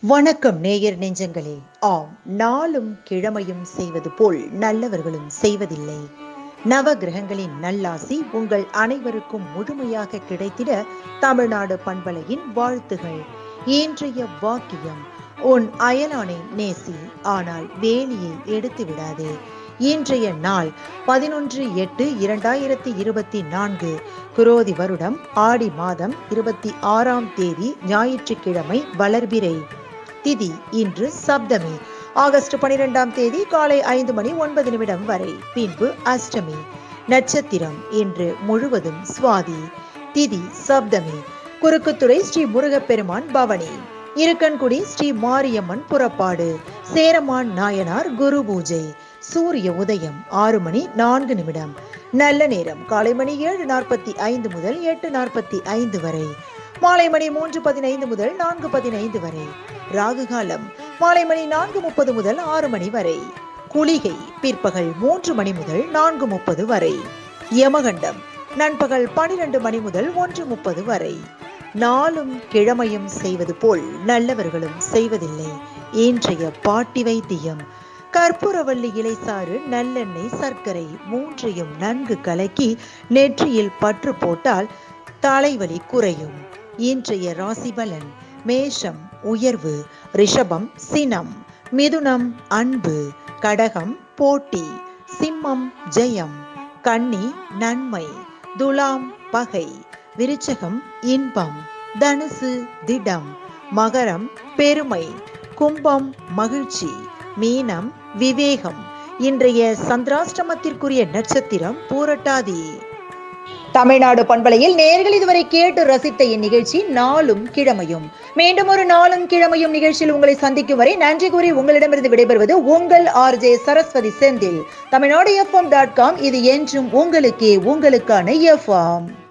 வணக்கம் நேயர் நெஞ்சங்களே. ஆம், நாளும் கிழமையும் செய்வது போல் நல்லவர்களும் செய்வதில்லை. நவ கிரகங்களின் நல்லாசி உங்கள் அனைவருக்கும் முழுமையாக கிடைத்திட தமிழ்நாடு பண்பலையின் வாழ்த்துகள். இன்றைய வாக்கியம்: உன் அயலானை நேசி, ஆனால் வேலியை எடுத்து விடாதே. இன்றைய நாள் 11/8/2024, குரோதி வருடம் ஆடி மாதம் 26ஆம் தேதி, ஞாயிற்றுக்கிழமை, வளர்பிறை. திதி இன்று சப்தமி. ஆகஸ்ட் 12ஆம் தேதி காலை 5:09 வரை, பின்பு அஷ்டமி. நட்சத்திரம் இன்று முழுவதும் சுவாதி. திதி சப்தமி. குறுக்குத்துறை ஸ்ரீ முருகப்பெருமான் பவனி. இருக்கன்குடி ஸ்ரீ மாரியம்மன் புறப்பாடு. சேரமான் நாயனார் குரு பூஜை. சூரிய உதயம் 6:04. நல்ல நேரம் காலை மணி 7:45 முதல் 8:45 வரை. மாலை மணி 3:15 முதல் 4:15 வரை. ராகு காலம் மாலை மணி 4:30 முதல் 6 மணி வரை. குளிகை பிற்பகல் 3 மணி முதல் 4:30 வரை. யமகண்டம் நண்பகல் 12 மணி முதல் 1:30 வரை. நாளும் கிழமையும் செய்வது போல் நல்லவர்களும் செய்வதில்லை. இன்றைய பாட்டி வைத்தியம்: கற்பூரவள்ளி இலைசாறு, நல்லெண்ணெய், சர்க்கரை மூன்றையும் நன்கு கலக்கி நெற்றியில் பற்று போட்டால் தலைவலி குறையும். இன்றைய ராசி பலன்: மேஷம் உயர்வு, ரிஷபம் சினம், மிதுனம் அன்பு, கடகம் போட்டி, சிம்மம் ஜெயம், கன்னி நன்மை, துலாம் பகை, விருச்சகம் இன்பம், தனுசு திடம், மகரம் பெருமை, கும்பம் மகிழ்ச்சி, மீனம் விவேகம். இன்றைய சந்திராஷ்டமத்திற்குரிய நட்சத்திரம் பூரட்டாதி. தமிழ்நாடு பண்பலையில் நேயர்கள் இதுவரை கேட்டு ரசித்த இந்நிகழ்ச்சி நாளும் கிழமையும். மீண்டும் ஒரு நாளும் கிழமையும் நிகழ்ச்சியில் உங்களை சந்திக்கும் வரை நன்றி கூறி உங்களிடமிருந்து விடைபெறுவது உங்கள் RJ சரஸ்வதி செந்தில். தமிழ்நாடு FM.com. இது என்றும் உங்களுக்கே, உங்களுக்கான FM.